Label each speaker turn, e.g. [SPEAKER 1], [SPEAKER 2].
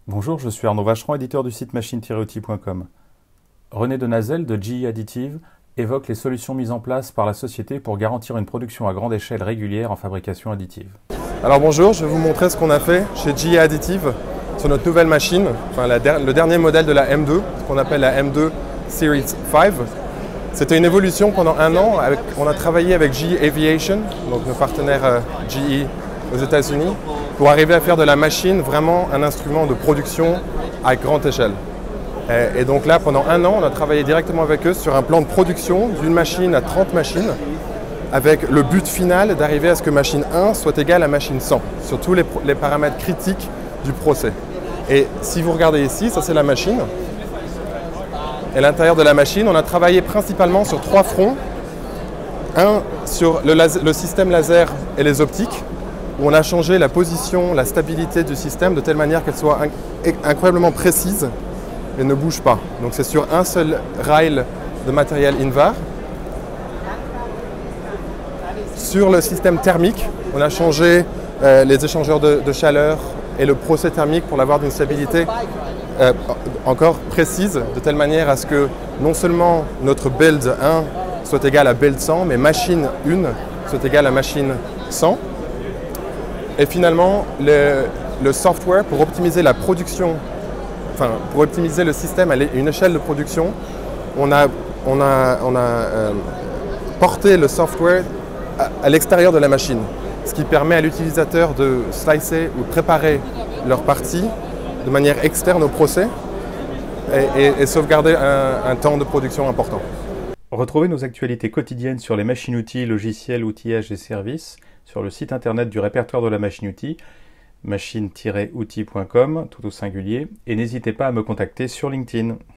[SPEAKER 1] Bonjour, je suis Arnaud Vacheron, éditeur du site machine-outil.com. René Denazel de GE Additive évoque les solutions mises en place par la société pour garantir une production à grande échelle régulière en fabrication additive.
[SPEAKER 2] Alors bonjour, je vais vous montrer ce qu'on a fait chez GE Additive sur notre nouvelle machine, le dernier modèle de la M2, ce qu'on appelle la M2 Series 5. C'était une évolution pendant un an. On a travaillé avec GE Aviation, donc nos partenaires GE aux États-Unis, pour arriver à faire de la machine vraiment un instrument de production à grande échelle. Et donc là, pendant un an, on a travaillé directement avec eux sur un plan de production d'une machine à 30 machines, avec le but final d'arriver à ce que machine 1 soit égale à machine 100, sur tous les paramètres critiques du procès. Et si vous regardez ici, ça c'est la machine. Et à l'intérieur de la machine, on a travaillé principalement sur trois fronts. Un sur le système laser et les optiques, où on a changé la position, la stabilité du système de telle manière qu'elle soit incroyablement précise et ne bouge pas. Donc c'est sur un seul rail de matériel Invar. Sur le système thermique, on a changé les échangeurs de chaleur et le procès thermique pour l'avoir d'une stabilité encore précise, de telle manière à ce que non seulement notre build 1 soit égal à build 100, mais machine 1 soit égale à machine 100. Et finalement, le software pour optimiser la production, pour optimiser le système à une échelle de production, on a porté le software à l'extérieur de la machine, ce qui permet à l'utilisateur de slicer ou préparer leur partie de manière externe au procès et sauvegarder un temps de production important.
[SPEAKER 1] Retrouvez nos actualités quotidiennes sur les machines-outils, logiciels, outillages et services sur le site internet du répertoire de la machine-outil, machine-outil.com, tout au singulier, et n'hésitez pas à me contacter sur LinkedIn.